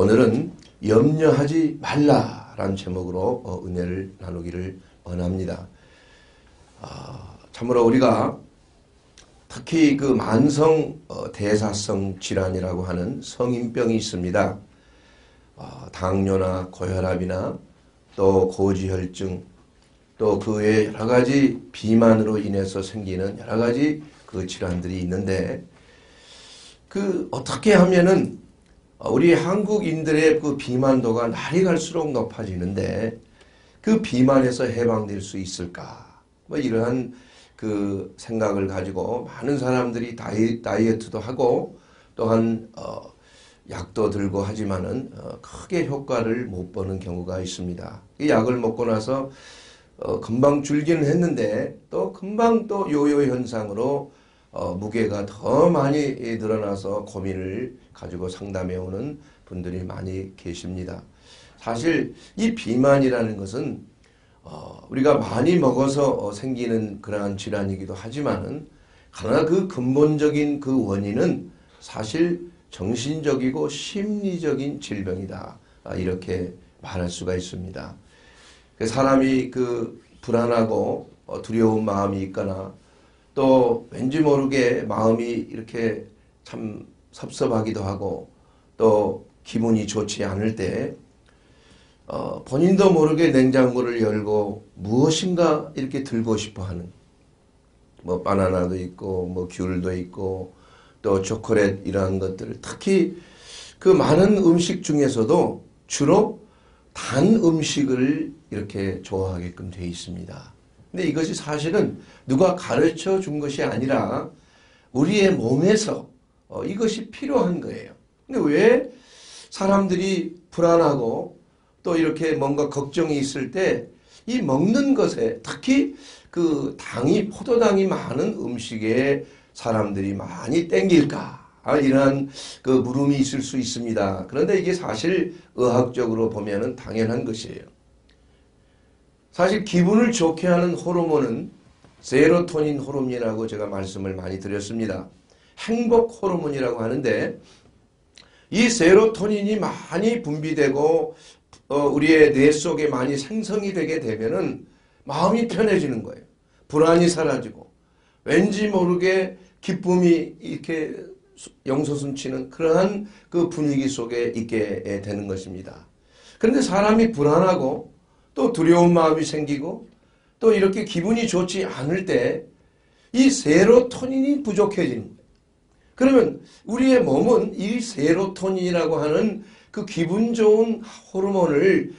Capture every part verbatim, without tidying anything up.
오늘은 염려하지 말라라는 제목으로 어, 은혜를 나누기를 원합니다. 아, 참으로 우리가 특히 그 만성 어, 대사성 질환이라고 하는 성인병이 있습니다. 어, 당뇨나 고혈압이나 또 고지혈증, 또 그 외에 여러 가지 비만으로 인해서 생기는 여러 가지 그 질환들이 있는데, 그 어떻게 하면은 우리 한국인들의 그 비만도가 날이 갈수록 높아지는데 그 비만에서 해방될 수 있을까? 뭐 이러한 그 생각을 가지고 많은 사람들이 다이, 다이어트도 하고 또한 어, 약도 들고 하지만은 어, 크게 효과를 못 보는 경우가 있습니다. 이 약을 먹고 나서 어, 금방 줄기는 했는데 또 금방 또 요요 현상으로 어, 무게가 더 많이 늘어나서 고민을 가지고 상담해 오는 분들이 많이 계십니다. 사실 이 비만이라는 것은 어, 우리가 많이 먹어서 어, 생기는 그러한 질환이기도 하지만은 그러나 그 근본적인 그 원인은 사실 정신적이고 심리적인 질병이다. 아, 이렇게 말할 수가 있습니다. 사람이 그 불안하고 어, 두려운 마음이 있거나 또 왠지 모르게 마음이 이렇게 참 섭섭하기도 하고 또 기분이 좋지 않을 때 어, 본인도 모르게 냉장고를 열고 무엇인가 이렇게 들고 싶어 하는, 뭐 바나나도 있고 뭐 귤도 있고 또 초콜릿 이러한 것들을, 특히 그 많은 음식 중에서도 주로 단 음식을 이렇게 좋아하게끔 되어 있습니다. 근데 이것이 사실은 누가 가르쳐 준 것이 아니라 우리의 몸에서 어, 이것이 필요한 거예요. 근데 왜 사람들이 불안하고 또 이렇게 뭔가 걱정이 있을 때 이 먹는 것에, 특히 그 당이, 포도당이 많은 음식에 사람들이 많이 땡길까? 아, 이러한 그 물음이 있을 수 있습니다. 그런데 이게 사실 의학적으로 보면은 당연한 것이에요. 사실 기분을 좋게 하는 호르몬은 세로토닌 호르몬이라고 제가 말씀을 많이 드렸습니다. 행복 호르몬이라고 하는데 이 세로토닌이 많이 분비되고 어, 우리의 뇌 속에 많이 생성이 되게 되면은 마음이 편해지는 거예요. 불안이 사라지고 왠지 모르게 기쁨이 이렇게 용솟음치는 그러한 그 분위기 속에 있게 되는 것입니다. 그런데 사람이 불안하고 또 두려운 마음이 생기고 또 이렇게 기분이 좋지 않을 때 이 세로토닌이 부족해지는 거예요. 그러면 우리의 몸은 이 세로토닌이라고 하는 그 기분 좋은 호르몬을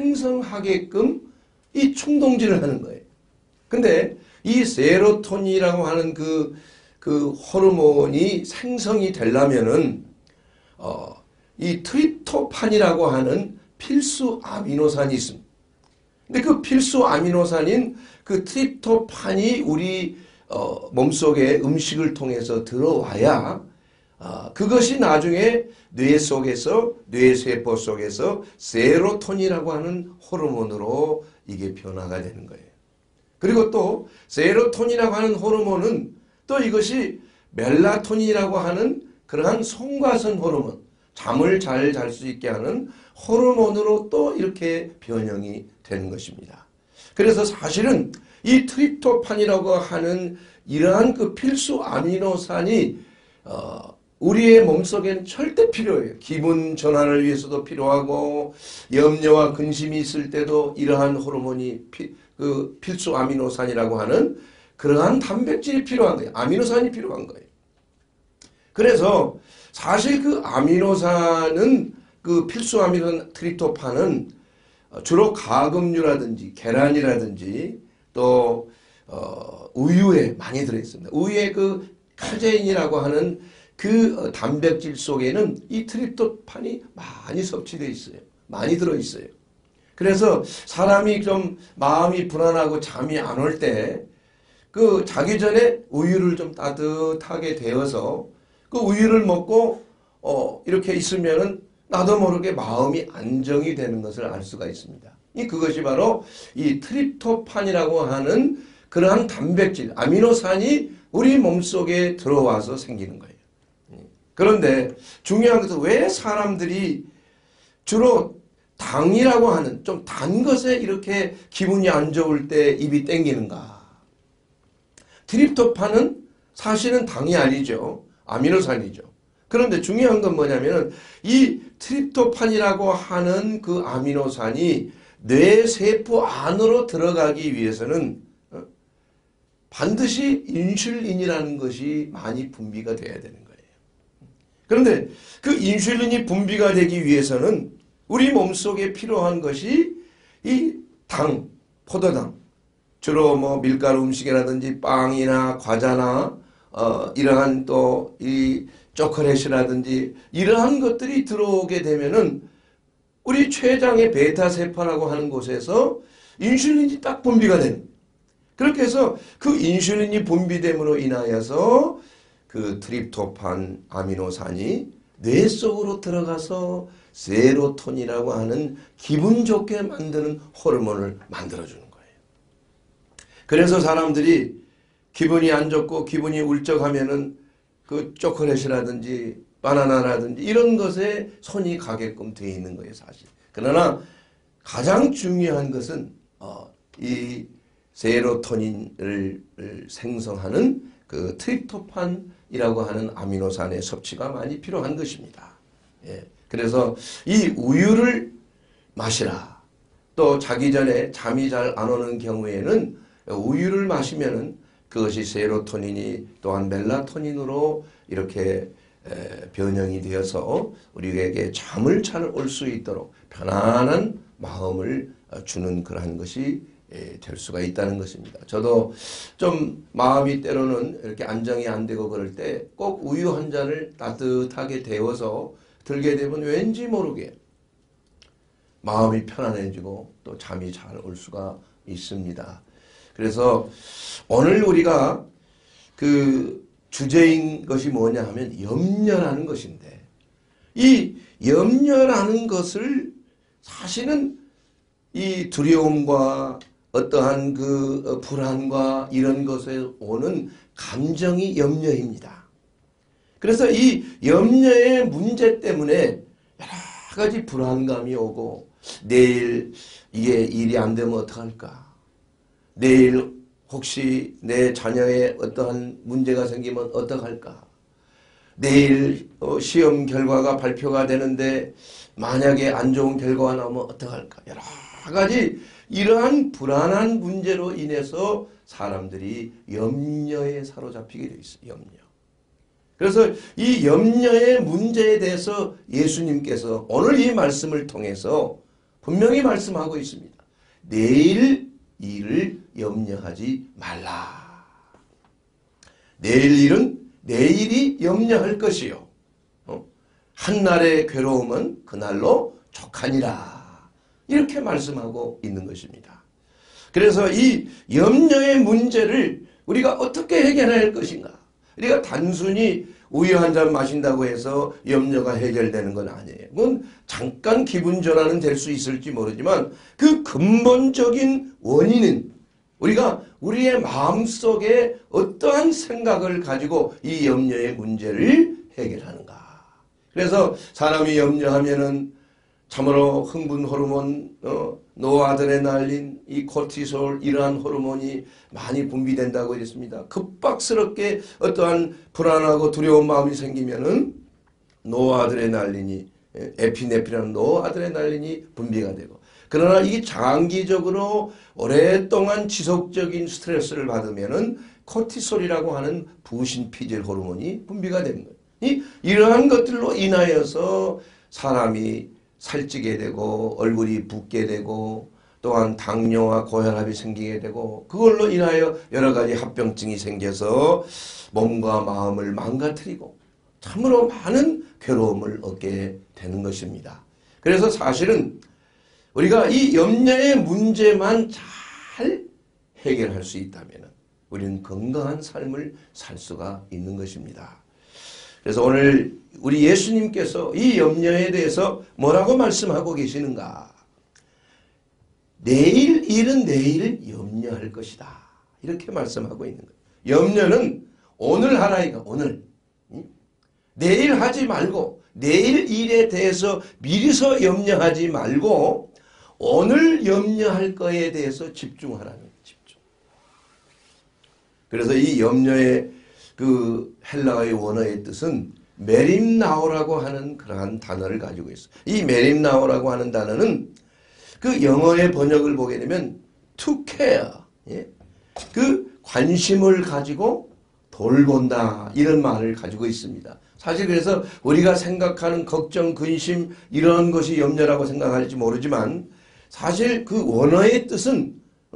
생성하게끔 이 충동질을 하는 거예요. 근데 이 세로토닌이라고 하는 그, 그 호르몬이 생성이 되려면은, 어, 이 트립토판이라고 하는 필수 아미노산이 있습니다. 근데 그 필수 아미노산인 그 트립토판이 우리 어, 몸속에 음식을 통해서 들어와야 어, 그것이 나중에 뇌 속에서, 뇌세포 속에서 세로토닌이라고 하는 호르몬으로 이게 변화가 되는 거예요. 그리고 또 세로토닌이라고 하는 호르몬은 또 이것이 멜라토닌이라고 하는 그러한 송과선 호르몬, 잠을 잘 잘 수 있게 하는 호르몬으로 또 이렇게 변형이 되는 것입니다. 그래서 사실은 이 트립토판이라고 하는 이러한 그 필수 아미노산이 어, 우리의 몸속에는 절대 필요해요. 기분 전환을 위해서도 필요하고 염려와 근심이 있을 때도 이러한 호르몬이 피, 그 필수 아미노산이라고 하는 그러한 단백질이 필요한 거예요. 아미노산이 필요한 거예요. 그래서 사실 그 아미노산은, 그 필수 아미노산 트립토판은 주로 가금류라든지 계란이라든지 또 어, 우유에 많이 들어있습니다. 우유에 그 카제인이라고 하는 그 단백질 속에는 이 트립토판이 많이 섭취되어 있어요. 많이 들어있어요. 그래서 사람이 좀 마음이 불안하고 잠이 안 올 때 그 자기 전에 우유를 좀 따뜻하게 데워서 그 우유를 먹고 어, 이렇게 있으면은 나도 모르게 마음이 안정이 되는 것을 알 수가 있습니다. 이 그것이 바로 이 트립토판이라고 하는 그러한 단백질, 아미노산이 우리 몸속에 들어와서 생기는 거예요. 그런데 중요한 것은 왜 사람들이 주로 당이라고 하는 좀 단 것에 이렇게 기분이 안 좋을 때 입이 땡기는가? 트립토판은 사실은 당이 아니죠. 아미노산이죠. 그런데 중요한 건 뭐냐면은 이 트립토판이라고 하는 그 아미노산이 뇌세포 안으로 들어가기 위해서는 반드시 인슐린이라는 것이 많이 분비가 돼야 되는 거예요. 그런데 그 인슐린이 분비가 되기 위해서는 우리 몸속에 필요한 것이 이 당, 포도당, 주로 뭐 밀가루 음식이라든지 빵이나 과자나 어 이러한 또 이 초콜릿이라든지 이러한 것들이 들어오게 되면은 우리 췌장의 베타세포라고 하는 곳에서 인슐린이 딱 분비가 되는. 그렇게 해서 그 인슐린이 분비됨으로 인하여서 그 트립토판 아미노산이 뇌 속으로 들어가서 세로토닌이라고 하는 기분 좋게 만드는 호르몬을 만들어주는 거예요. 그래서 사람들이 기분이 안 좋고 기분이 울적하면은 그 초콜릿이라든지 바나나라든지 이런 것에 손이 가게끔 되어 있는 거예요, 사실. 그러나 가장 중요한 것은 어, 이 세로토닌을 생성하는 그 트립토판이라고 하는 아미노산의 섭취가 많이 필요한 것입니다. 예. 그래서 이 우유를 마시라. 또 자기 전에 잠이 잘 안 오는 경우에는 우유를 마시면은 그것이 세로토닌이 또한 멜라토닌으로 이렇게 변형이 되어서 우리에게 잠을 잘 올 수 있도록 편안한 마음을 주는 그러한 것이 될 수가 있다는 것입니다. 저도 좀 마음이 때로는 이렇게 안정이 안 되고 그럴 때 꼭 우유 한 잔을 따뜻하게 데워서 들게 되면 왠지 모르게 마음이 편안해지고 또 잠이 잘 올 수가 있습니다. 그래서 오늘 우리가 그 주제인 것이 뭐냐 하면 염려라는 것인데 이 염려라는 것을 사실은 이 두려움과 어떠한 그 불안과 이런 것에 오는 감정이 염려입니다. 그래서 이 염려의 문제 때문에 여러 가지 불안감이 오고 내일 이게 일이 안 되면 어떡할까? 내일 혹시 내 자녀의 어떠한 문제가 생기면 어떡할까? 내일 시험 결과가 발표가 되는데 만약에 안 좋은 결과가 나오면 어떡할까? 여러 가지 이러한 불안한 문제로 인해서 사람들이 염려에 사로잡히게 되어 있어요. 염려. 그래서 이 염려의 문제에 대해서 예수님께서 오늘 이 말씀을 통해서 분명히 말씀하고 있습니다. 내일 일을 염려하지 말라. 내일 일은 내일이 염려할 것이요. 어? 한날의 괴로움은 그날로 족하니라. 이렇게 말씀하고 있는 것입니다. 그래서 이 염려의 문제를 우리가 어떻게 해결할 것인가? 우리가 단순히 우유 한 잔 마신다고 해서 염려가 해결되는 건 아니에요. 그건 잠깐 기분 전환은 될 수 있을지 모르지만 그 근본적인 원인은 우리가 우리의 마음속에 어떠한 생각을 가지고 이 염려의 문제를 해결하는가. 그래서 사람이 염려하면은 참으로 흥분 호르몬, 어, 노아드레날린, 이 코티솔 이러한 호르몬이 많이 분비된다고 했습니다. 급박스럽게 어떠한 불안하고 두려운 마음이 생기면은 노아드레날린이 에피네프린이라는 노아드레날린이 분비가 되고 그러나 이 장기적으로 오랫동안 지속적인 스트레스를 받으면은 코티솔이라고 하는 부신피질 호르몬이 분비가 되는 거예요. 이 이러한 것들로 인하여서 사람이 살찌게 되고 얼굴이 붓게 되고 또한 당뇨와 고혈압이 생기게 되고 그걸로 인하여 여러 가지 합병증이 생겨서 몸과 마음을 망가뜨리고 참으로 많은 괴로움을 얻게 되는 것입니다. 그래서 사실은 우리가 이 염려의 문제만 잘 해결할 수 있다면 우리는 건강한 삶을 살 수가 있는 것입니다. 그래서 오늘 우리 예수님께서 이 염려에 대해서 뭐라고 말씀하고 계시는가? 내일 일은 내일 염려할 것이다. 이렇게 말씀하고 있는 거예요. 염려는 오늘 하라이가 오늘. 내일 하지 말고 내일 일에 대해서 미리서 염려하지 말고 오늘 염려할 거에 대해서 집중하라는 거예요. 집중. 그래서 이 염려의 그 헬라어의 원어의 뜻은 메림나오라고 하는 그러한 단어를 가지고 있어요. 이 메림나오라고 하는 단어는 그 영어의 번역을 보게 되면 to care, 예? 그 관심을 가지고 돌본다 이런 말을 가지고 있습니다. 사실 그래서 우리가 생각하는 걱정, 근심 이런 것이 염려라고 생각할지 모르지만 사실 그 원어의 뜻은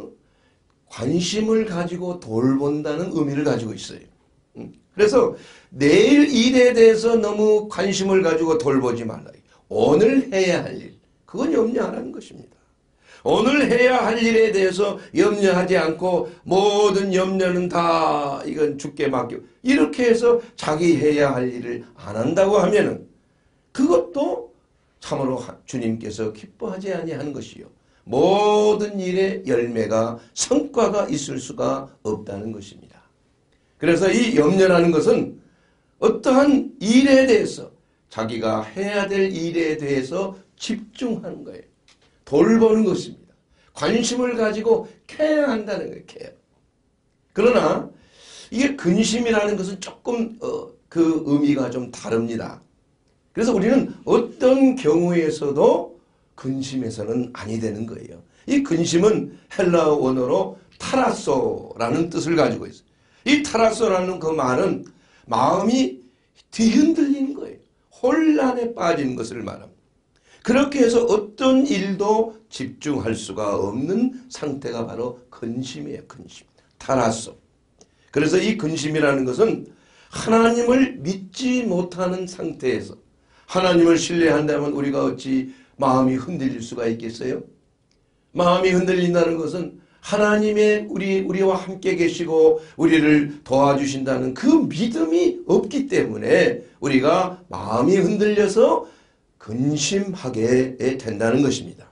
관심을 가지고 돌본다는 의미를 가지고 있어요. 그래서 내일 일에 대해서 너무 관심을 가지고 돌보지 말라. 오늘 해야 할 일, 그건 염려하라는 것입니다. 오늘 해야 할 일에 대해서 염려하지 않고 모든 염려는 다 이건 주께 맡겨 이렇게 해서 자기 해야 할 일을 안 한다고 하면은 그것도 참으로 주님께서 기뻐하지 아니하는 것이요. 모든 일에 열매가 성과가 있을 수가 없다는 것입니다. 그래서 이 염려라는 것은 어떠한 일에 대해서 자기가 해야 될 일에 대해서 집중하는 거예요. 돌보는 것입니다. 관심을 가지고 케어한다는 거예요. 케어. 그러나 이게 근심이라는 것은 조금 어, 그 의미가 좀 다릅니다. 그래서 우리는 어떤 경우에서도 근심해서는 아니 되는 거예요. 이 근심은 헬라어 원어로 타라소라는 뜻을 가지고 있어요. 이 타라소라는 그 말은 마음이 뒤흔들리는 거예요. 혼란에 빠지는 것을 말합니다. 그렇게 해서 어떤 일도 집중할 수가 없는 상태가 바로 근심이에요. 근심. 타라소. 그래서 이 근심이라는 것은 하나님을 믿지 못하는 상태에서 하나님을 신뢰한다면 우리가 어찌 마음이 흔들릴 수가 있겠어요? 마음이 흔들린다는 것은 하나님의 우리, 우리와 함께 계시고 우리를 도와주신다는 그 믿음이 없기 때문에 우리가 마음이 흔들려서 근심하게 된다는 것입니다.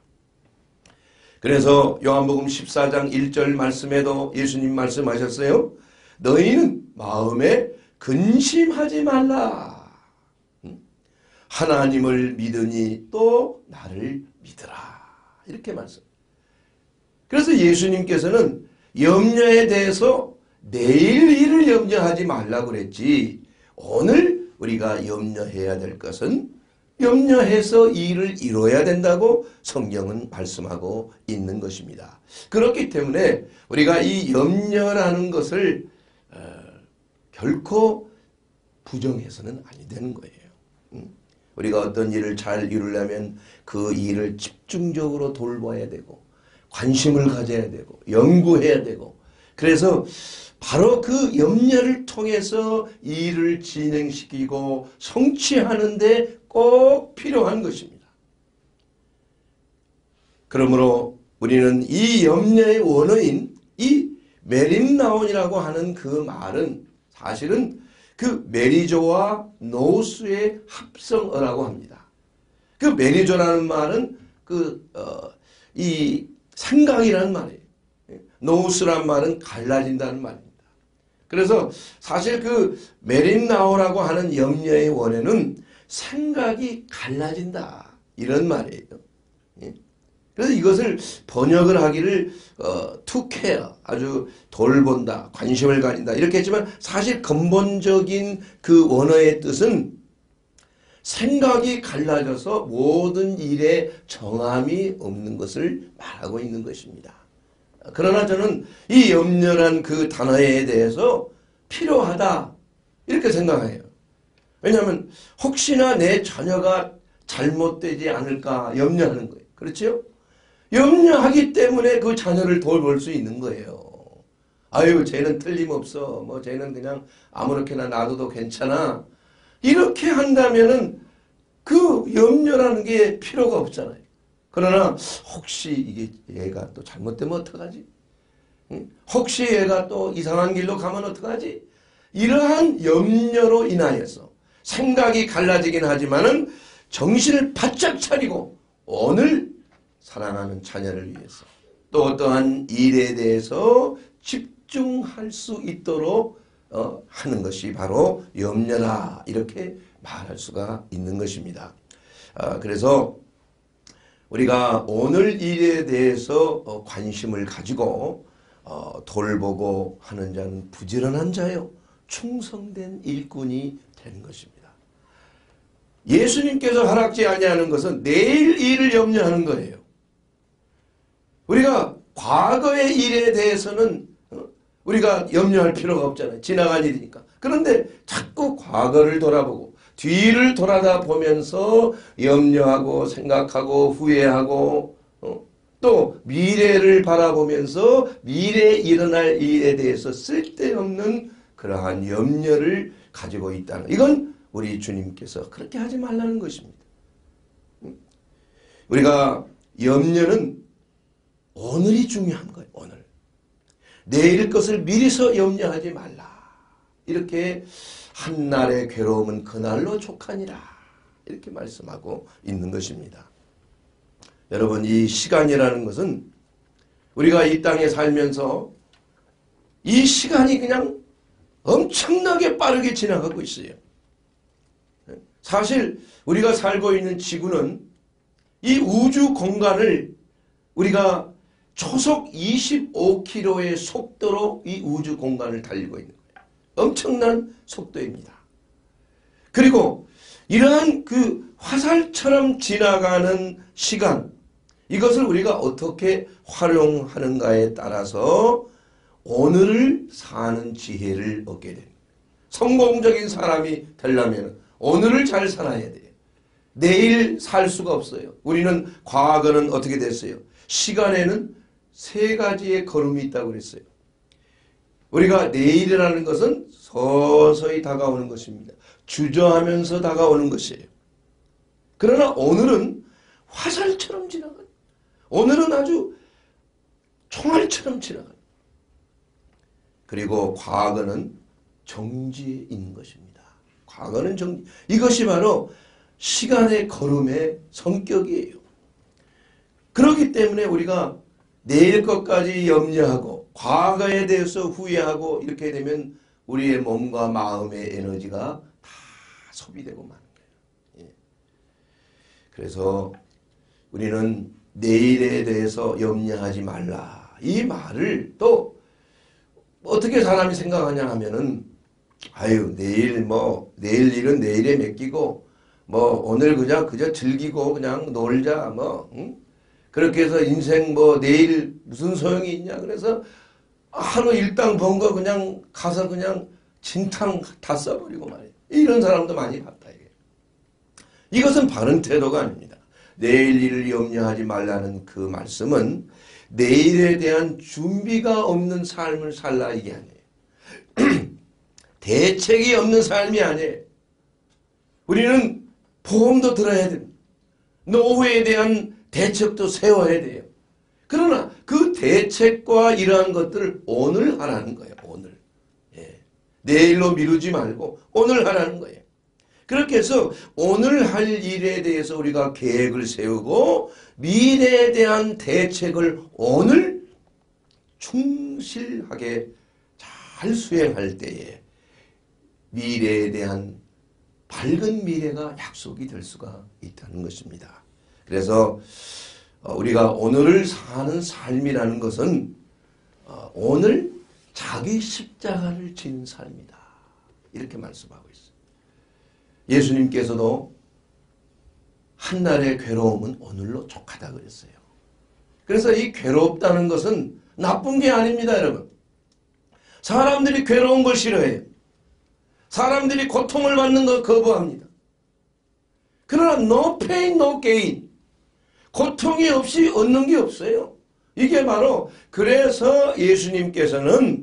그래서 요한복음 십사 장 일 절 말씀에도 예수님 말씀하셨어요. 너희는 마음에 근심하지 말라. 하나님을 믿으니 또 나를 믿으라. 이렇게 말씀. 그래서 예수님께서는 염려에 대해서 내일 일을 염려하지 말라고 그랬지 오늘 우리가 염려해야 될 것은 염려해서 일을 이뤄야 된다고 성경은 말씀하고 있는 것입니다. 그렇기 때문에 우리가 이 염려라는 것을 어, 결코 부정해서는 아니 되는 거예요. 음? 우리가 어떤 일을 잘 이루려면 그 일을 집중적으로 돌봐야 되고 관심을 가져야 되고 연구해야 되고 그래서 바로 그 염려를 통해서 일을 진행시키고 성취하는 데 꼭 필요한 것입니다. 그러므로 우리는 이 염려의 원어인 이 메림나온이라고 하는 그 말은 사실은 그 메리조와 노스의 합성어라고 합니다. 그 메리조라는 말은 그, 어, 이 생각이라는 말이에요. 노스란 말은 갈라진다는 말입니다. 그래서 사실 그 메림나오라고 하는 염려의 원어는 생각이 갈라진다. 이런 말이에요. 그래서 이것을 번역을 하기를 어, to care, 아주 돌본다, 관심을 가진다 이렇게 했지만 사실 근본적인 그 원어의 뜻은 생각이 갈라져서 모든 일에 정함이 없는 것을 말하고 있는 것입니다. 그러나 저는 이 염려란 그 단어에 대해서 필요하다 이렇게 생각해요. 왜냐하면 혹시나 내 자녀가 잘못되지 않을까 염려하는 거예요. 그렇죠? 염려하기 때문에 그 자녀를 돌볼 수 있는 거예요. 아유 쟤는 틀림없어. 뭐 쟤는 그냥 아무렇게나 놔둬도 괜찮아. 이렇게 한다면은 그 염려라는 게 필요가 없잖아요. 그러나 혹시 이게 얘가 또 잘못되면 어떡하지? 응? 혹시 얘가 또 이상한 길로 가면 어떡하지? 이러한 염려로 인하여서 생각이 갈라지긴 하지만은 정신을 바짝 차리고 오늘 사랑하는 자녀를 위해서 또 어떠한 일에 대해서 집중할 수 있도록 어, 하는 것이 바로 염려다 이렇게 말할 수가 있는 것입니다. 아, 그래서 우리가 오늘 일에 대해서 관심을 가지고 어, 돌보고 하는 자는 부지런한 자요 충성된 일꾼이 되는 것입니다. 예수님께서 허락지 아니하는 것은 내일 일을 염려하는 거예요. 우리가 과거의 일에 대해서는 우리가 염려할 필요가 없잖아요. 지나간 일이니까. 그런데 자꾸 과거를 돌아보고 뒤를 돌아다 보면서 염려하고 생각하고 후회하고 어, 또 미래를 바라보면서 미래에 일어날 일에 대해서 쓸데없는 그러한 염려를 가지고 있다는, 이건 우리 주님께서 그렇게 하지 말라는 것입니다. 우리가 염려는 오늘이 중요한 거예요. 오늘. 내일 것을 미리서 염려하지 말라. 이렇게 한날의 괴로움은 그날로 족하니라. 이렇게 말씀하고 있는 것입니다. 여러분, 이 시간이라는 것은 우리가 이 땅에 살면서 이 시간이 그냥 엄청나게 빠르게 지나가고 있어요. 사실 우리가 살고 있는 지구는 이 우주 공간을 우리가 초속 이십오 킬로미터의 속도로 이 우주 공간을 달리고 있는 거예요. 엄청난 속도입니다. 그리고 이러한 그 화살처럼 지나가는 시간, 이것을 우리가 어떻게 활용하는가에 따라서 오늘을 사는 지혜를 얻게 됩니다. 성공적인 사람이 되려면 오늘을 잘 살아야 돼요. 내일 살 수가 없어요. 우리는 과거는 어떻게 됐어요? 시간에는 세 가지의 걸음이 있다고 그랬어요. 우리가 내일이라는 것은 서서히 다가오는 것입니다. 주저하면서 다가오는 것이에요. 그러나 오늘은 화살처럼 지나가요. 오늘은 아주 총알처럼 지나가요. 그리고 과거는 정지에 있는 것입니다. 과거는 정지. 이것이 바로 시간의 걸음의 성격이에요. 그렇기 때문에 우리가 내일 것까지 염려하고 과거에 대해서 후회하고 이렇게 되면 우리의 몸과 마음의 에너지가 다 소비되고 마는 거예요. 예. 그래서 우리는 내일에 대해서 염려하지 말라. 이 말을 또 어떻게 사람이 생각하냐 하면은, 아유, 내일 뭐, 내일 일은 내일에 맡기고, 뭐, 오늘 그냥, 그저 즐기고 그냥 놀자, 뭐, 응? 그렇게 해서 인생 뭐, 내일 무슨 소용이 있냐. 그래서 하루 일당 번 거 그냥 가서 그냥 진탕 다 써버리고 말이에요. 이런 사람도 많이 봤다, 이게. 이것은 바른 태도가 아닙니다. 내일 일을 염려하지 말라는 그 말씀은 내일에 대한 준비가 없는 삶을 살라, 이게 아니에요. 대책이 없는 삶이 아니에요. 우리는 보험도 들어야 됩니다. 노후에 대한 대책도 세워야 돼요. 그러나 그 대책과 이러한 것들을 오늘 하라는 거예요. 오늘. 예. 내일로 미루지 말고 오늘 하라는 거예요. 그렇게 해서 오늘 할 일에 대해서 우리가 계획을 세우고 미래에 대한 대책을 오늘 충실하게 잘 수행할 때에 미래에 대한 밝은 미래가 약속이 될 수가 있다는 것입니다. 그래서 우리가 오늘을 사는 삶이라는 것은 오늘 자기 십자가를 지는 삶이다. 이렇게 말씀하고 있어요. 예수님께서도 한날의 괴로움은 오늘로 족하다 그랬어요. 그래서 이 괴롭다는 것은 나쁜 게 아닙니다, 여러분. 사람들이 괴로운 걸 싫어해요. 사람들이 고통을 받는 걸 거부합니다. 그러나 no pain, no gain. 고통이 없이 얻는 게 없어요. 이게 바로, 그래서 예수님께서는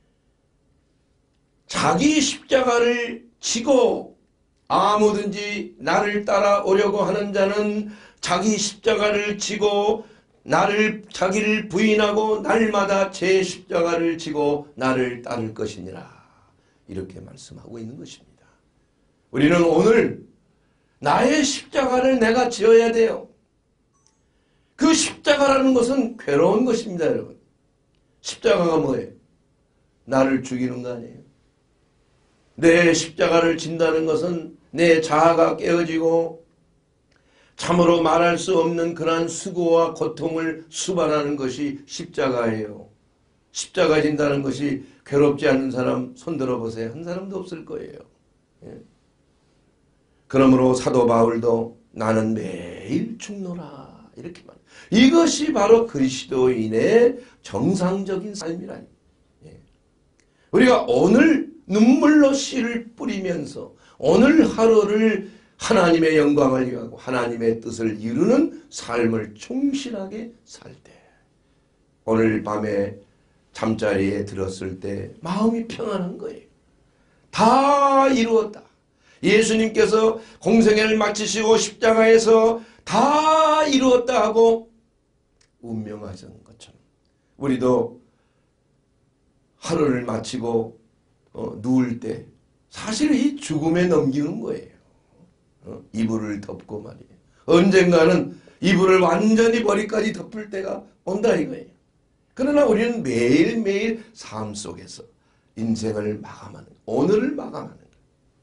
자기 십자가를 지고 아무든지 나를 따라오려고 하는 자는 자기 십자가를 지고 나를 자기를 부인하고 날마다 제 십자가를 지고 나를 따를 것이니라. 이렇게 말씀하고 있는 것입니다. 우리는 오늘 나의 십자가를 내가 지어야 돼요. 그 십자가라는 것은 괴로운 것입니다, 여러분. 십자가가 뭐예요? 나를 죽이는 거 아니에요? 내 십자가를 진다는 것은 내 자아가 깨어지고 참으로 말할 수 없는 그러한 수고와 고통을 수반하는 것이 십자가예요. 십자가 진다는 것이 괴롭지 않은 사람 손들어 보세요. 한 사람도 없을 거예요. 예. 그러므로 사도 바울도 나는 매일 죽노라 이렇게 말. 이것이 바로 그리스도인의 정상적인 삶이라니. 예. 우리가 오늘 눈물로 씨를 뿌리면서 오늘 하루를 하나님의 영광을 위하고 하나님의 뜻을 이루는 삶을 충실하게 살 때, 오늘 밤에 잠자리에 들었을 때 마음이 평안한 거예요. 다 이루었다. 예수님께서 공생애를 마치시고 십자가에서 다 이루었다 하고 운명하신 것처럼 우리도 하루를 마치고 어, 누울 때 사실 이 죽음에 넘기는 거예요. 어, 이불을 덮고 말이에요. 언젠가는 이불을 완전히 머리까지 덮을 때가 온다 이거예요. 그러나 우리는 매일매일 삶 속에서 인생을 마감하는, 오늘을 마감하는 거예요.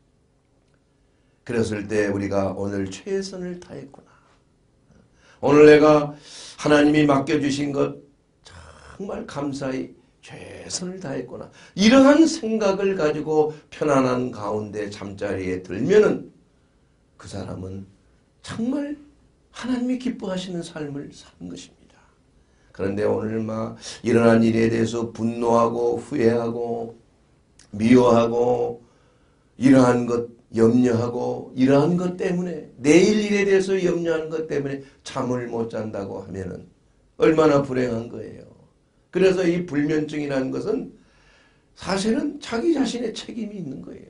그랬을 때 우리가 오늘 최선을 다했구나. 오늘 내가 하나님이 맡겨주신 것 정말 감사히 최선을 다했구나. 이러한 생각을 가지고 편안한 가운데 잠자리에 들면은 그 사람은 정말 하나님이 기뻐하시는 삶을 사는 것입니다. 그런데 오늘 막 일어난 일에 대해서 분노하고 후회하고 미워하고 이러한 것 염려하고 이러한 것 때문에 내일 일에 대해서 염려하는 것 때문에 잠을 못 잔다고 하면은 얼마나 불행한 거예요. 그래서 이 불면증이라는 것은 사실은 자기 자신의 책임이 있는 거예요.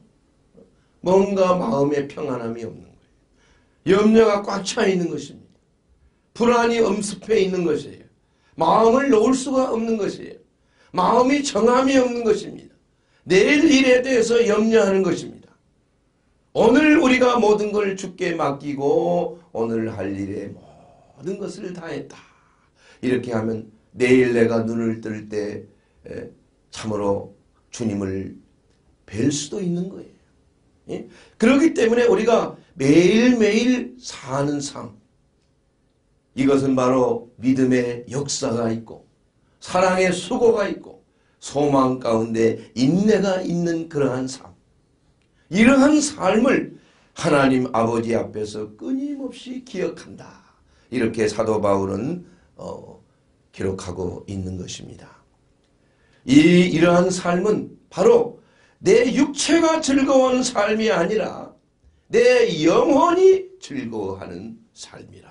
뭔가 마음에 평안함이 없는 거예요. 염려가 꽉 차 있는 것입니다. 불안이 엄습해 있는 것이에요. 마음을 놓을 수가 없는 것이에요. 마음이 정함이 없는 것입니다. 내일 일에 대해서 염려하는 것입니다. 오늘 우리가 모든 걸 주께 맡기고 오늘 할 일에 모든 것을 다했다. 이렇게 하면 내일 내가 눈을 뜰 때 참으로 주님을 뵐 수도 있는 거예요. 예? 그렇기 때문에 우리가 매일매일 사는 삶, 이것은 바로 믿음의 역사가 있고 사랑의 수고가 있고 소망 가운데 인내가 있는 그러한 삶, 이러한 삶을 하나님 아버지 앞에서 끊임없이 기억한다. 이렇게 사도 바울은 어, 기록하고 있는 것입니다. 이 이러한 삶은 바로 내 육체가 즐거운 삶이 아니라 내 영혼이 즐거워하는 삶이라.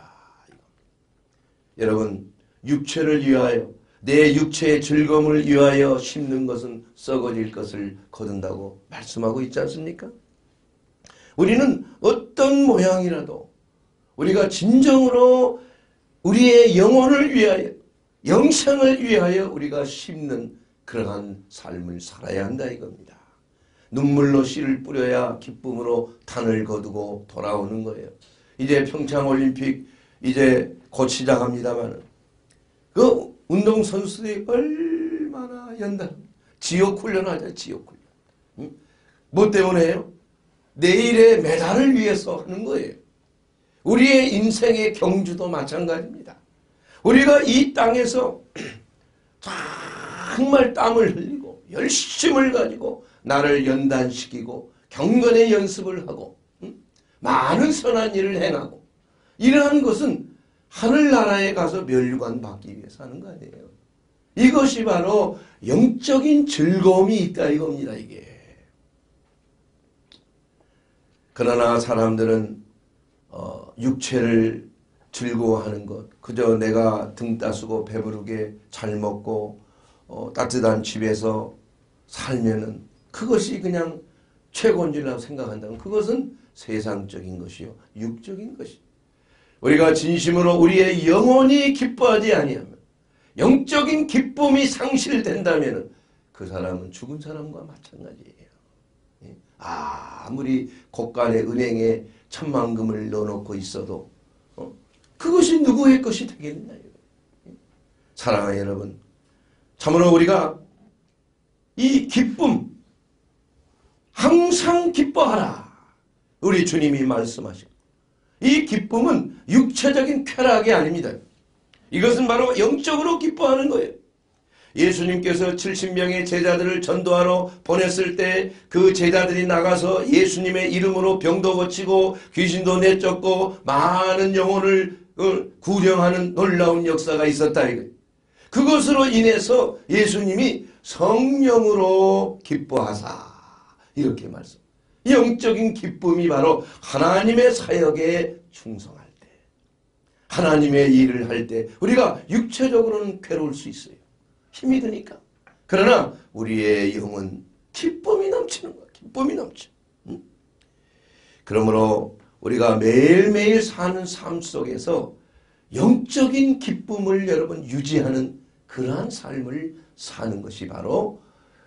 여러분, 육체를 위하여 내 육체의 즐거움을 위하여 심는 것은 썩어질 것을 거둔다고 말씀하고 있지 않습니까? 우리는 어떤 모양이라도 우리가 진정으로 우리의 영혼을 위하여 영생을 위하여 우리가 심는 그러한 삶을 살아야 한다 이겁니다. 눈물로 씨를 뿌려야 기쁨으로 단을 거두고 돌아오는 거예요. 이제 평창올림픽 이제 곧 시작합니다만 그 운동선수들이 얼마나 연단 지옥훈련하자 지옥훈련. 응? 뭐 때문에 해요? 내일의 메달을 위해서 하는 거예요. 우리의 인생의 경주도 마찬가지입니다. 우리가 이 땅에서 정말 땀을 흘리고 열심을 가지고 나를 연단시키고 경건의 연습을 하고 응? 많은 선한 일을 행하고 이러한 것은 하늘나라에 가서 멸관 받기 위해서 하는 거 아니에요. 이것이 바로 영적인 즐거움이 있다 이겁니다. 이게. 그러나 사람들은 어, 육체를 즐거워하는 것, 그저 내가 등 따스고 배부르게 잘 먹고 어, 따뜻한 집에서 살면은 그것이 그냥 최고인 줄이라고 생각한다면 그것은 세상적인 것이요 육적인 것이요. 우리가 진심으로 우리의 영혼이 기뻐하지 아니하면 영적인 기쁨이 상실된다면 그 사람은 죽은 사람과 마찬가지예요. 아무리 곳간의 은행에 천만금을 넣어놓고 있어도 어? 그것이 누구의 것이 되겠나요? 사랑하는 여러분, 참으로 우리가 이 기쁨 항상 기뻐하라. 우리 주님이 말씀하시고 이 기쁨은 육체적인 쾌락이 아닙니다. 이것은 바로 영적으로 기뻐하는 거예요. 예수님께서 칠십 명의 제자들을 전도하러 보냈을 때 그 제자들이 나가서 예수님의 이름으로 병도 고치고 귀신도 내쫓고 많은 영혼을 구령하는 놀라운 역사가 있었다 이거예요. 그것으로 인해서 예수님이 성령으로 기뻐하사 이렇게 말씀. 영적인 기쁨이 바로 하나님의 사역에 충성할 때, 하나님의 일을 할 때 우리가 육체적으로는 괴로울 수 있어요. 힘이 드니까. 그러나 우리의 영은 기쁨이 넘치는 거야. 기쁨이 넘쳐. 응? 그러므로 우리가 매일매일 사는 삶 속에서 영적인 기쁨을 여러분 유지하는 그러한 삶을 사는 것이 바로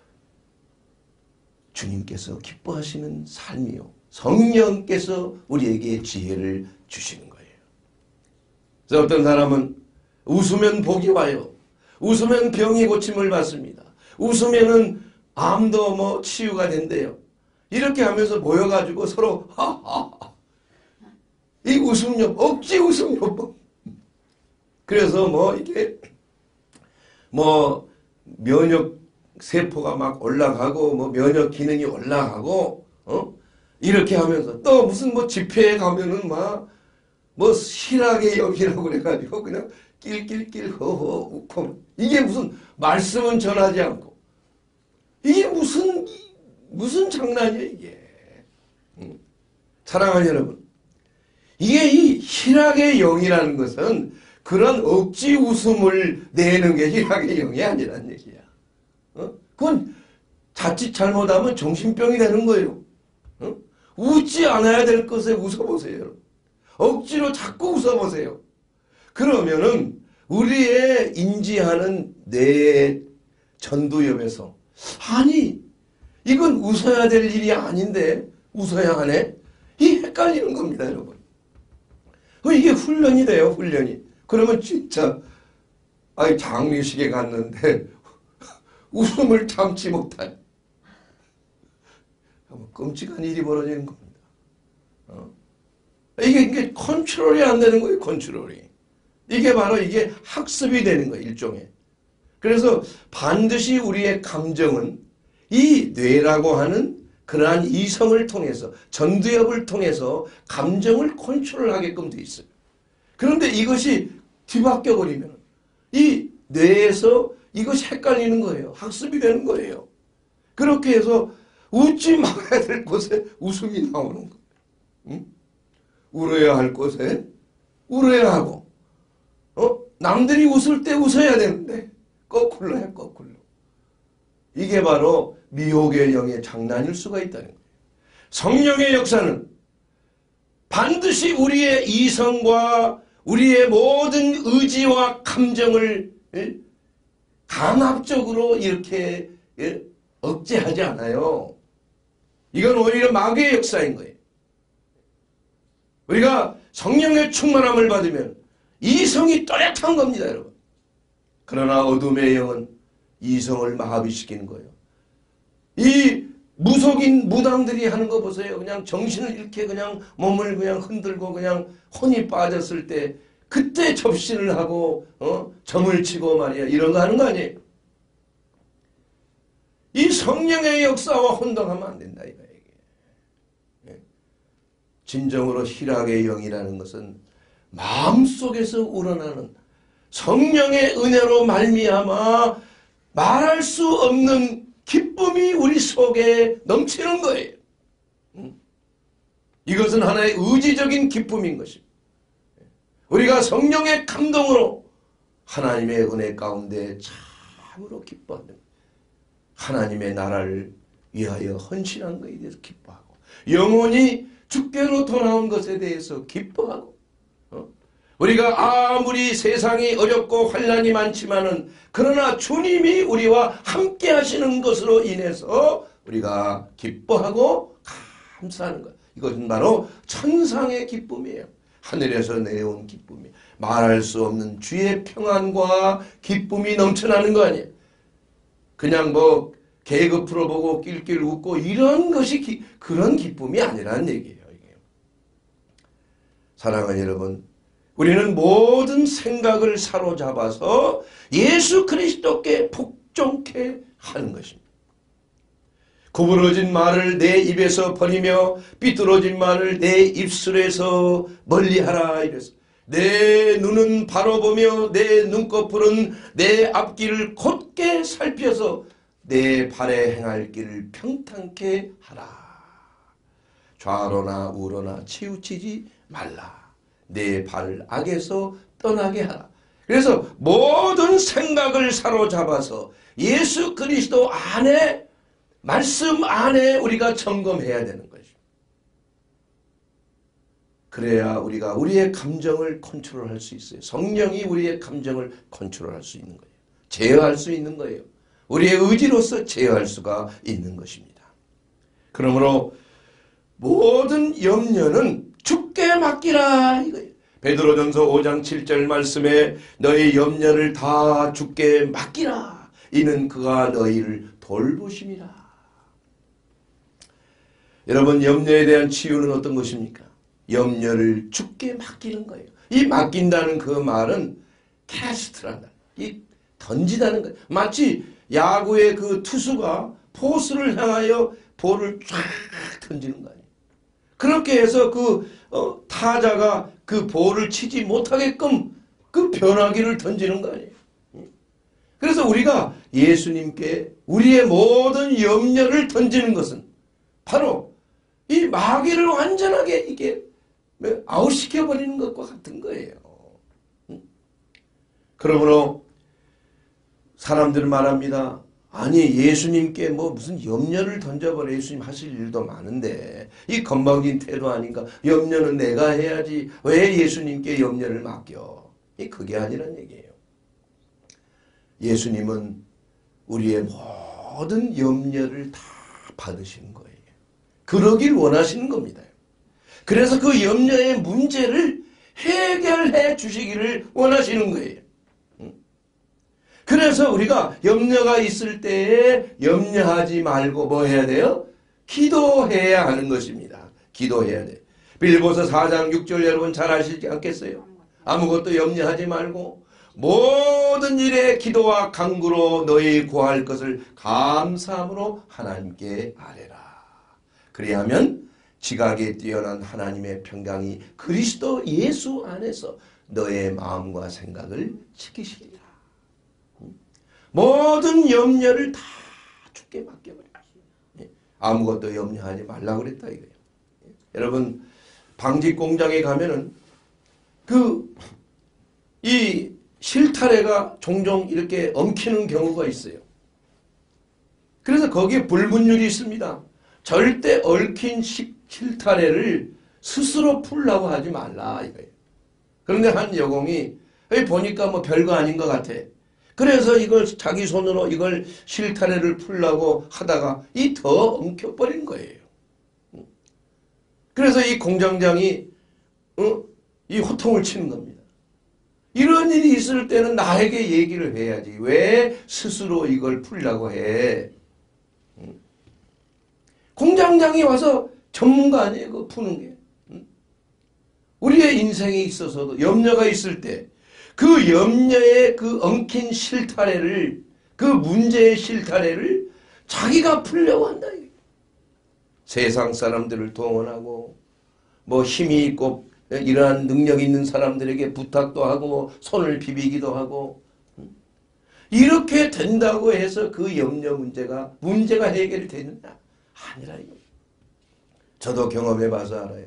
주님께서 기뻐하시는 삶이요. 성령께서 우리에게 지혜를 주시는 거예요. 그래서 어떤 사람은 웃으면 복이 와요. 웃으면 병이 고침을 받습니다. 웃으면은 암도 뭐 치유가 된대요. 이렇게 하면서 모여가지고 서로 하하하. 이 웃음요, 억지 웃음요. 그래서 뭐 이게 뭐 면역 세포가 막 올라가고 뭐 면역 기능이 올라가고 어 이렇게 하면서 또 무슨 뭐 집회에 가면은 막 뭐 실학의 영이라고 그래가지고 그냥 낄낄낄 허허 웃고 이게 무슨 말씀은 전하지 않고 이게 무슨 무슨 장난이에요 이게. 응. 사랑하는 여러분, 이게 이 희락의 영이라는 것은 그런 억지 웃음을 내는 게 희락의 영이 아니란 얘기야. 어? 그건 자칫 잘못하면 정신병이 되는 거예요. 어? 웃지 않아야 될 것에 웃어보세요. 여러분. 억지로 자꾸 웃어보세요. 그러면은 우리의 인지하는 뇌의 전두엽에서 아니 이건 웃어야 될 일이 아닌데 웃어야 하네? 이 헷갈리는 겁니다. 여러분. 이게 훈련이 돼요. 훈련이. 그러면 진짜 아니 장례식에 갔는데 웃음을 참지 못할 끔찍한 일이 벌어지는 겁니다. 어? 이게, 이게 컨트롤이 안 되는 거예요. 컨트롤이. 이게 바로 이게 학습이 되는 거예요. 일종의. 그래서 반드시 우리의 감정은 이 뇌라고 하는 그러한 이성을 통해서 전두엽을 통해서 감정을 컨트롤하게끔 돼 있어요. 그런데 이것이 뒤바뀌어 버리면 이 뇌에서 이것이 헷갈리는 거예요. 학습이 되는 거예요. 그렇게 해서 웃지 말아야 될 곳에 웃음이 나오는 거예요. 응? 울어야 할 곳에 울어야 하고 어? 남들이 웃을 때 웃어야 되는데 거꾸로 해 거꾸로. 이게 바로 미혹의 영의 장난일 수가 있다는 거예요. 성령의 역사는 반드시 우리의 이성과 우리의 모든 의지와 감정을 강압적으로 이렇게 억제하지 않아요. 이건 오히려 마귀의 역사인 거예요. 우리가 성령의 충만함을 받으면 이성이 또렷한 겁니다, 여러분. 그러나 어둠의 영은 이성을 마비시키는 거예요. 이 무속인 무당들이 하는 거 보세요. 그냥 정신을 이렇게 그냥 몸을 그냥 흔들고 그냥 혼이 빠졌을 때 그때 접신을 하고 어? 점을 치고 말이야. 이런 거 하는 거 아니에요. 이 성령의 역사와 혼동하면 안 된다 이거예요. 진정으로 희락의 영이라는 것은 마음속에서 우러나는 성령의 은혜로 말미암아 말할 수 없는 기쁨이 우리 속에 넘치는 거예요. 이것은 하나의 의지적인 기쁨인 것입니다. 우리가 성령의 감동으로 하나님의 은혜 가운데 참으로 기뻐하는 하나님의 나라를 위하여 헌신한 것에 대해서 기뻐하고 영혼이 주께로 돌아온 것에 대해서 기뻐하고 어? 우리가 아무리 세상이 어렵고 환난이 많지만은 그러나 주님이 우리와 함께 하시는 것으로 인해서 우리가 기뻐하고 감사하는 것. 이것은 바로 천상의 기쁨이에요. 하늘에서 내려온 기쁨이 말할 수 없는 주의 평안과 기쁨이 넘쳐나는 거 아니에요. 그냥 뭐 개그 풀어보고 낄낄 웃고 이런 것이 기, 그런 기쁨이 아니라는 얘기예요. 이게. 사랑하는 여러분, 우리는 모든 생각을 사로잡아서 예수 그리스도께 복종케 하는 것입니다. 구부러진 말을 내 입에서 버리며 삐뚤어진 말을 내 입술에서 멀리하라 이래서 내 눈은 바로 보며 내 눈꺼풀은 내 앞길을 곧게 살펴서 내 발에 행할 길을 평탄케 하라. 좌로나 우로나 치우치지 말라. 내 발을 악에서 떠나게 하라. 그래서 모든 생각을 사로잡아서 예수 그리스도 안에, 말씀 안에 우리가 점검해야 되는 것입니다. 그래야 우리가 우리의 감정을 컨트롤할 수 있어요. 성령이 우리의 감정을 컨트롤할 수 있는 거예요. 제어할 수 있는 거예요. 우리의 의지로서 제어할 수가 있는 것입니다. 그러므로 모든 염려는 주께 맡기라 이거예요. 베드로전서 오 장 칠 절 말씀에 너희 염려를 다 주께 맡기라. 이는 그가 너희를 돌보심이라. 여러분, 염려에 대한 치유는 어떤 것입니까? 염려를 주께 맡기는 거예요. 이 맡긴다는 그 말은 캐스트란다. 이 던지다는 거예요. 마치 야구의 그 투수가 포수를 향하여 볼을 쫙 던지는 거 아니에요. 그렇게 해서 그 어, 타자가 그 볼을 치지 못하게끔 그 변화기를 던지는 거 아니에요. 그래서 우리가 예수님께 우리의 모든 염려를 던지는 것은 바로 이 마귀를 완전하게 이게 아웃시켜버리는 것과 같은 거예요. 그러므로 사람들은 말합니다. 아니, 예수님께 뭐 무슨 염려를 던져버려. 예수님 하실 일도 많은데 이 건방진 태도 아닌가. 염려는 내가 해야지 왜 예수님께 염려를 맡겨. 이 그게 아니란 얘기예요. 예수님은 우리의 모든 염려를 다 받으시는 거예요. 그러길 원하시는 겁니다. 그래서 그 염려의 문제를 해결해 주시기를 원하시는 거예요. 그래서 우리가 염려가 있을 때에 염려하지 말고 뭐 해야 돼요? 기도해야 하는 것입니다. 기도해야 돼요. 빌보서 사 장 육 절 여러분 잘 아시지 않겠어요? 아무것도 염려하지 말고 모든 일에 기도와 간구로 너희 구할 것을 감사함으로 하나님께 아뢰라. 그리하면 지각에 뛰어난 하나님의 평강이 그리스도 예수 안에서 너의 마음과 생각을 지키시리라. 모든 염려를 다 주께 맡겨버려. 아무것도 염려하지 말라고 그랬다 이거예요. 여러분, 방직 공장에 가면은 그 이 실타래가 종종 이렇게 엉키는 경우가 있어요. 그래서 거기에 불문율이 있습니다. 절대 얽힌 실타래를 스스로 풀라고 하지 말라 이거예요. 그런데 한 여공이 보니까 뭐 별거 아닌 것 같아. 그래서 이걸 자기 손으로 이걸 실타래를 풀라고 하다가 이 더 엉켜버린 거예요. 그래서 이 공장장이 어? 이 호통을 치는 겁니다. 이런 일이 있을 때는 나에게 얘기를 해야지. 왜 스스로 이걸 풀려고 해? 공장장이 와서 전문가 아니에요. 그거 푸는 게. 우리의 인생에 있어서도 염려가 있을 때 그 염려의 그 엉킨 실타래를, 그 문제의 실타래를 자기가 풀려고 한다. 세상 사람들을 동원하고 뭐 힘이 있고 이러한 능력이 있는 사람들에게 부탁도 하고 뭐 손을 비비기도 하고 이렇게 된다고 해서 그 염려 문제가 문제가 해결이 되느냐? 아니라 이거. 저도 경험해 봐서 알아요.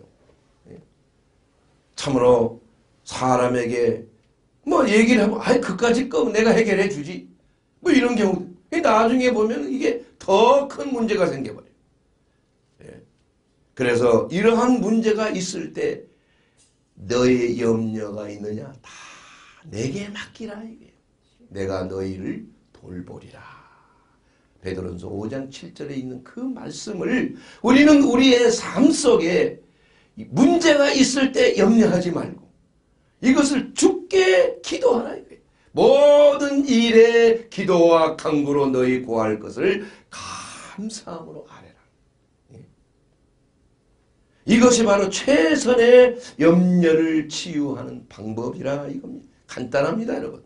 참으로 사람에게 뭐 얘기를 하면 아이 그까짓 거 내가 해결해 주지 뭐 이런 경우 나중에 보면 이게 더 큰 문제가 생겨버려요. 예. 그래서 이러한 문제가 있을 때 너의 염려가 있느냐 다 내게 맡기라 이게. 내가 너희를 돌보리라. 베드로전서 오 장 칠 절에 있는 그 말씀을 우리는 우리의 삶 속에 문제가 있을 때 염려하지 말고 이것을 주께 기도하라 이거예요. 모든 일에 기도와 간구로 너희 구할 것을 감사함으로 아뢰라. 이것이 바로 최선의 염려를 치유하는 방법이라 이겁니다. 간단합니다, 여러분.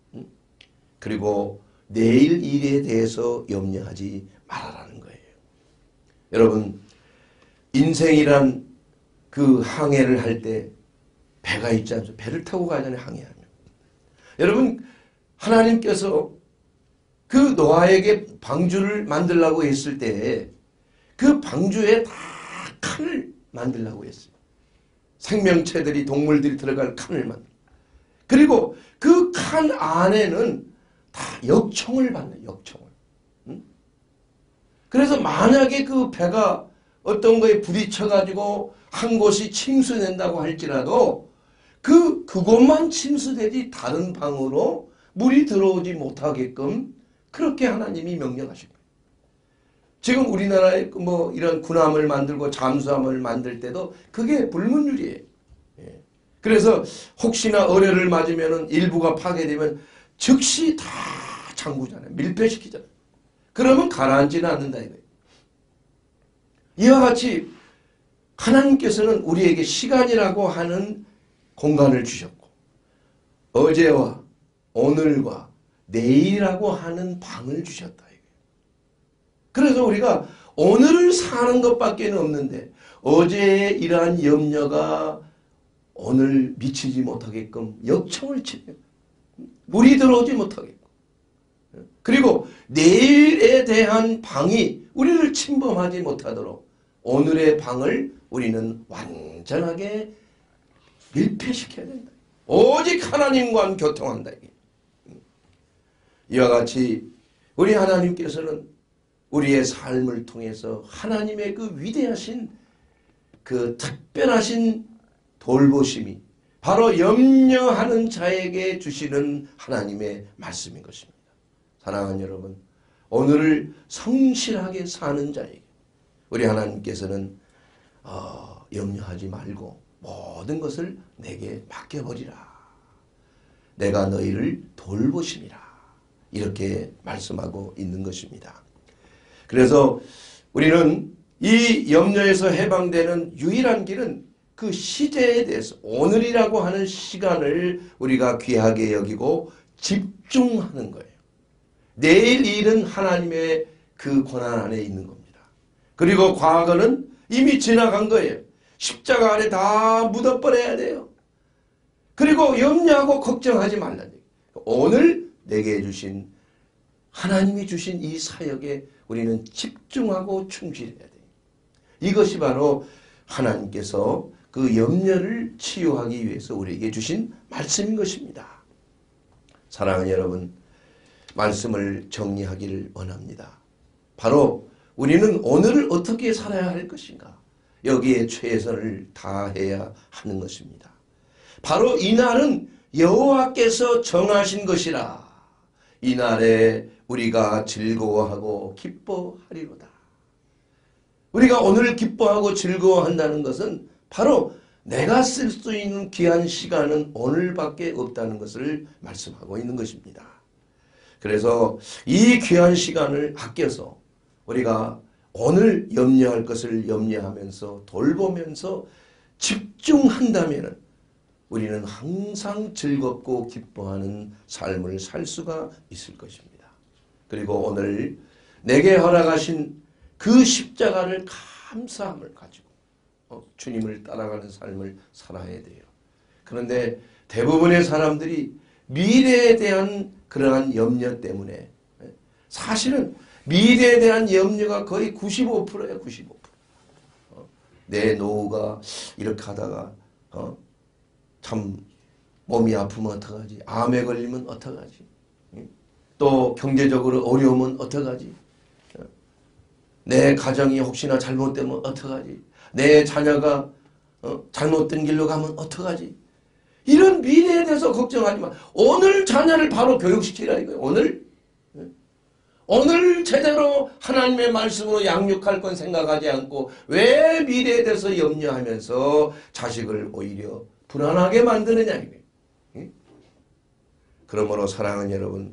그리고 내일 일에 대해서 염려하지 말아라는 거예요. 여러분, 인생이란 그 항해를 할 때 배가 있지 않죠? 배를 타고 가잖아요, 항해하면. 여러분, 하나님께서 그 노아에게 방주를 만들라고 했을 때 그 방주에 다 칸을 만들라고 했어요. 생명체들이, 동물들이 들어갈 칸을 만들. 그리고 그 칸 안에는 다 역청을 받는, 역청을. 응? 그래서 만약에 그 배가 어떤 거에 부딪혀가지고 한 곳이 침수된다고 할지라도 그, 그곳만 침수되지 다른 방으로 물이 들어오지 못하게끔 그렇게 하나님이 명령하신 거예요. 지금 우리나라에 뭐 이런 군함을 만들고 잠수함을 만들 때도 그게 불문율이에요. 예. 그래서 혹시나 어뢰를 맞으면 일부가 파괴되면 즉시 다 잠그잖아요. 밀폐시키잖아요. 그러면 가라앉지는 않는다 이거예요. 이와 같이 하나님께서는 우리에게 시간이라고 하는 공간을 주셨고 어제와 오늘과 내일이라고 하는 방을 주셨다. 그래서 우리가 오늘을 사는 것밖에 없는데 어제의 이러한 염려가 오늘 미치지 못하게끔 역청을 치며 물이 들어오지 못하게끔 그리고 내일에 대한 방이 우리를 침범하지 못하도록 오늘의 방을 우리는 완전하게 밀폐시켜야 된다. 오직 하나님과 교통한다. 이와 같이 우리 하나님께서는 우리의 삶을 통해서 하나님의 그 위대하신 그 특별하신 돌보심이 바로 염려하는 자에게 주시는 하나님의 말씀인 것입니다. 사랑하는 여러분, 오늘을 성실하게 사는 자에게 우리 하나님께서는 어, 염려하지 말고 모든 것을 내게 맡겨버리라. 내가 너희를 돌보심이라. 이렇게 말씀하고 있는 것입니다. 그래서 우리는 이 염려에서 해방되는 유일한 길은 그 시제에 대해서 오늘이라고 하는 시간을 우리가 귀하게 여기고 집중하는 거예요. 내일 일은 하나님의 그 권한 안에 있는 겁니다. 그리고 과거는 이미 지나간 거예요. 십자가 안에 다 묻어버려야 돼요. 그리고 염려하고 걱정하지 말라는 얘기예요. 오늘 내게 주신 하나님이 주신 이 사역에 우리는 집중하고 충실해야 돼요. 이것이 바로 하나님께서 그 염려를 치유하기 위해서 우리에게 주신 말씀인 것입니다. 사랑하는 여러분, 말씀을 정리하기를 원합니다. 바로 우리는 오늘을 어떻게 살아야 할 것인가? 여기에 최선을 다해야 하는 것입니다. 바로 이날은 여호와께서 정하신 것이라. 이날에 우리가 즐거워하고 기뻐하리로다. 우리가 오늘 기뻐하고 즐거워한다는 것은 바로 내가 쓸 수 있는 귀한 시간은 오늘밖에 없다는 것을 말씀하고 있는 것입니다. 그래서 이 귀한 시간을 아껴서 우리가 오늘 염려할 것을 염려하면서 돌보면서 집중한다면 우리는 항상 즐겁고 기뻐하는 삶을 살 수가 있을 것입니다. 그리고 오늘 내게 허락하신 그 십자가를 감사함을 가지고 어, 주님을 따라가는 삶을 살아야 돼요. 그런데 대부분의 사람들이 미래에 대한 그러한 염려 때문에 사실은 미래에 대한 염려가 거의 구십오 퍼센트예요. 구십오 퍼센트. 어, 내 노후가 이렇게 하다가 어, 참 몸이 아프면 어떡하지? 암에 걸리면 어떡하지? 또 경제적으로 어려우면 어떡하지? 내 가정이 혹시나 잘못되면 어떡하지? 내 자녀가 어, 잘못된 길로 가면 어떡하지? 이런 미래에 대해서 걱정하지만 오늘 자녀를 바로 교육시키라 이거예요. 오늘 오늘 제대로 하나님의 말씀으로 양육할 건 생각하지 않고 왜 미래에 대해서 염려하면서 자식을 오히려 불안하게 만드느냐 이거예요. 그러므로 사랑하는 여러분,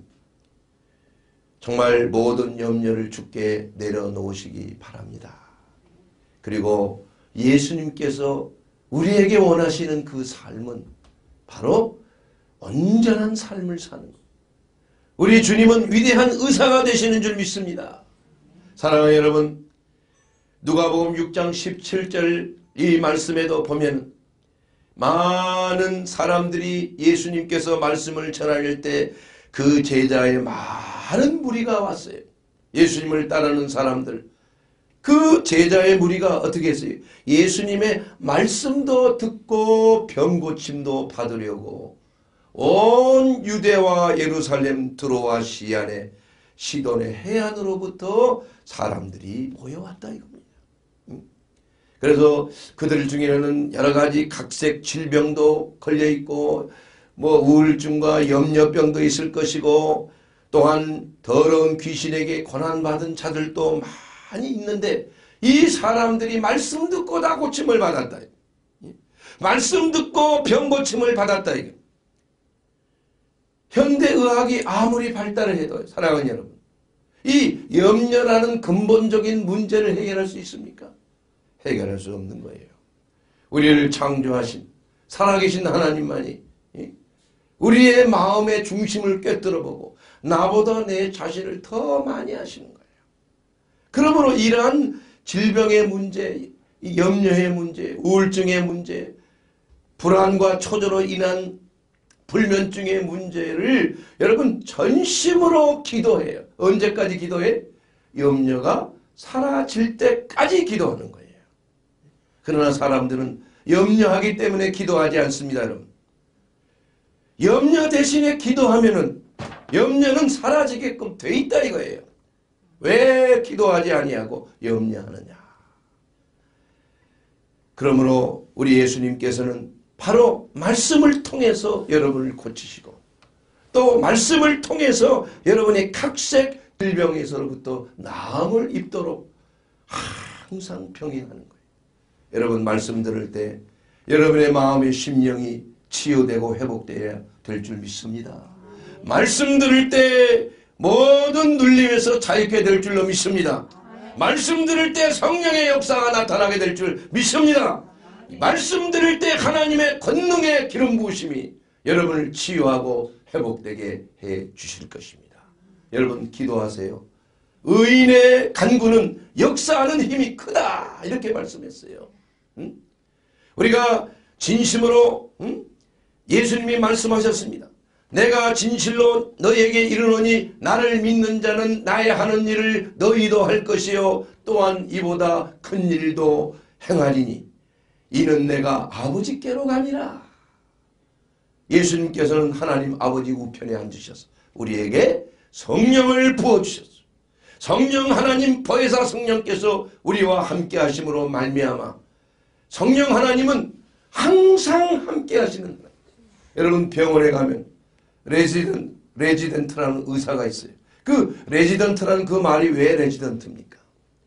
정말 모든 염려를 주께 내려놓으시기 바랍니다. 그리고 예수님께서 우리에게 원하시는 그 삶은 바로 온전한 삶을 사는 것. 우리 주님은 위대한 의사가 되시는 줄 믿습니다. 사랑하는 여러분, 누가복음 육 장 십칠 절 이 말씀에도 보면 많은 사람들이 예수님께서 말씀을 전할 때 그 제자의 많은 무리가 왔어요. 예수님을 따르는 사람들. 그 제자의 무리가 어떻게 했어요? 예수님의 말씀도 듣고 병고침도 받으려고 온 유대와 예루살렘 드로아 시안에 시돈의 해안으로부터 사람들이 모여왔다 이겁니다. 그래서 그들 중에는 여러 가지 각색 질병도 걸려있고 뭐 우울증과 염려병도 있을 것이고 또한 더러운 귀신에게 고난받은 자들도 많이 있는데 이 사람들이 말씀 듣고 다 고침을 받았다. 말씀 듣고 병 고침을 받았다. 현대의학이 아무리 발달을 해도 사랑하는 여러분, 이 염려라는 근본적인 문제를 해결할 수 있습니까? 해결할 수 없는 거예요. 우리를 창조하신 살아계신 하나님만이 우리의 마음의 중심을 꿰뚫어보고 나보다 내 자신을 더 많이 하시는 거예요. 그러므로 이러한 질병의 문제, 염려의 문제, 우울증의 문제, 불안과 초조로 인한 불면증의 문제를 여러분 전심으로 기도해요. 언제까지 기도해? 염려가 사라질 때까지 기도하는 거예요. 그러나 사람들은 염려하기 때문에 기도하지 않습니다. 여러분. 염려 대신에 기도하면은 염려는 사라지게끔 돼 있다 이거예요. 왜 기도하지 아니하고 염려하느냐. 그러므로 우리 예수님께서는 바로 말씀을 통해서 여러분을 고치시고 또 말씀을 통해서 여러분의 각색 질병에서부터 나음을 입도록 항상 병행하는 거예요. 여러분 말씀 들을 때 여러분의 마음의 심령이 치유되고 회복되어야 될 줄 믿습니다. 말씀 들을 때 모든 눌림에서 자유케 될 줄로 믿습니다. 말씀 들을 때 성령의 역사가 나타나게 될 줄 믿습니다. 말씀 들을 때 하나님의 권능의 기름 부으심이 여러분을 치유하고 회복되게 해 주실 것입니다. 여러분 기도하세요. 의인의 간구는 역사하는 힘이 크다 이렇게 말씀했어요. 응? 우리가 진심으로 응? 예수님이 말씀하셨습니다. 내가 진실로 너희에게 이르노니 나를 믿는 자는 나의 하는 일을 너희도 할 것이요 또한 이보다 큰 일도 행하리니 이는 내가 아버지께로 가니라. 예수님께서는 하나님 아버지 우편에 앉으셔서 우리에게 성령을 부어주셨어요. 성령 하나님 보혜사 성령께서 우리와 함께 하심으로 말미암아 성령 하나님은 항상 함께 하시는 거예요. 여러분 병원에 가면 레지던, 레지던트라는 의사가 있어요. 그 레지던트라는 그 말이 왜 레지던트입니까?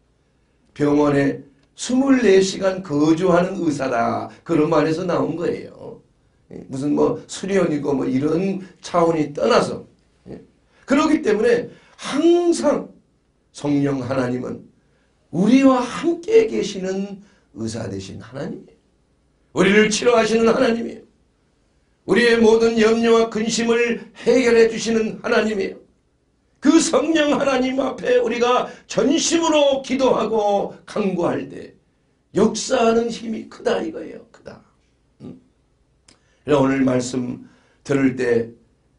병원에 이십사 시간 거주하는 의사다. 그런 말에서 나온 거예요. 무슨 뭐 수련이고 뭐 이런 차원이 떠나서. 그렇기 때문에 항상 성령 하나님은 우리와 함께 계시는 의사 되신 하나님이에요. 우리를 치료하시는 하나님이에요. 우리의 모든 염려와 근심을 해결해 주시는 하나님이에요. 그 성령 하나님 앞에 우리가 전심으로 기도하고 간구할 때 역사하는 힘이 크다 이거예요. 크다. 음. 오늘 말씀 들을 때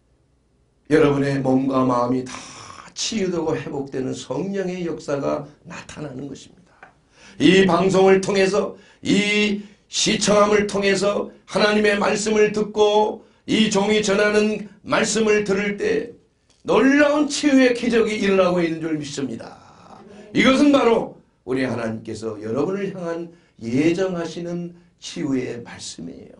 여러분의 몸과 마음이 다 치유되고 회복되는 성령의 역사가 나타나는 것입니다. 이 방송을 통해서 이 시청함을 통해서 하나님의 말씀을 듣고 이 종이 전하는 말씀을 들을 때 놀라운 치유의 기적이 일어나고 있는 줄 믿습니다. 이것은 바로 우리 하나님께서 여러분을 향한 예정하시는 치유의 말씀이에요.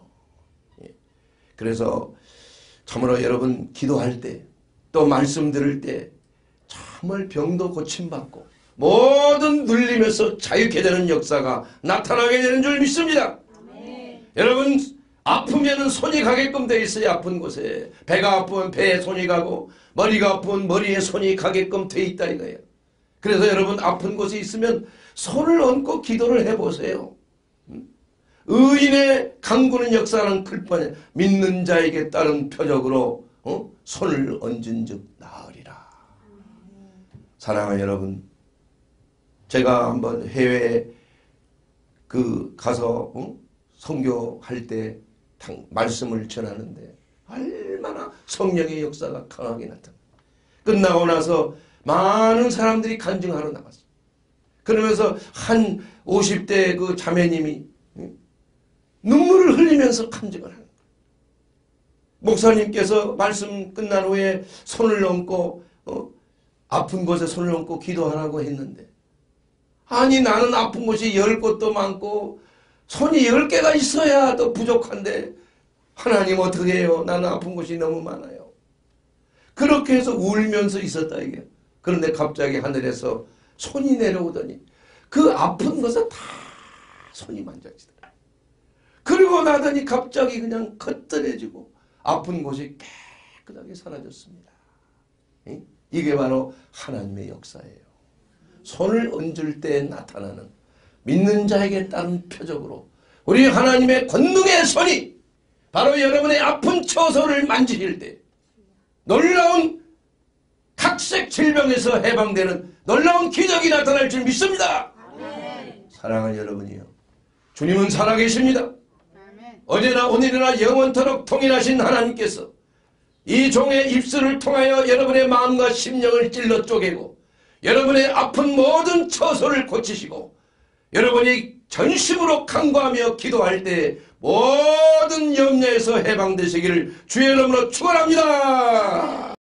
그래서 참으로 여러분 기도할 때 또 말씀 들을 때 정말 병도 고침받고 모든 눌림에서 자유케 되는 역사가 나타나게 되는 줄 믿습니다. 네. 여러분 아프면 손이 가게끔 되어 있어요. 아픈 곳에 배가 아프면 배에 손이 가고 머리가 아프면 머리에 손이 가게끔 되어 있다 이거예요. 그래서 여러분 아픈 곳에 있으면 손을 얹고 기도를 해보세요. 의인의 강구는 역사하는 글뿐이 믿는 자에게 따른 표적으로 어? 손을 얹은 즉 나으리라. 사랑하는 여러분, 제가 한번 해외에 그 가서 어? 선교할 때 말씀을 전하는데 얼마나 성령의 역사가 강하게 나타나. 끝나고 나서 많은 사람들이 간증하러 나갔어요. 그러면서 한 오십 대 그 자매님이 눈물을 흘리면서 간증을 하는 거예요. 목사님께서 말씀 끝난 후에 손을 얹고 어, 아픈 곳에 손을 얹고 기도하라고 했는데, 아니 나는 아픈 곳이 열 곳도 많고 손이 열 개가 있어야 더 부족한데 하나님 어떻게 해요? 나는 아픈 곳이 너무 많아요. 그렇게 해서 울면서 있었다 이게. 그런데 갑자기 하늘에서 손이 내려오더니 그 아픈 것은 다 손이 만져지더라. 그리고 나더니 갑자기 그냥 거뜬해지고 아픈 곳이 깨끗하게 사라졌습니다. 이게 바로 하나님의 역사예요. 손을 얹을 때 나타나는 믿는 자에게 따른 표적으로 우리 하나님의 권능의 손이 바로 여러분의 아픈 처소를 만지실 때 놀라운 각색 질병에서 해방되는 놀라운 기적이 나타날 줄 믿습니다. 아멘. 사랑하는 여러분이요, 주님은 살아계십니다. 아멘. 어제나 오늘이나 영원토록 통일하신 하나님께서 이 종의 입술을 통하여 여러분의 마음과 심령을 찔러 쪼개고 여러분의 아픈 모든 처소를 고치시고 여러분이 전심으로 간구하며 기도할 때 모든 염려에서 해방되시기를 주의 이름으로 축원합니다.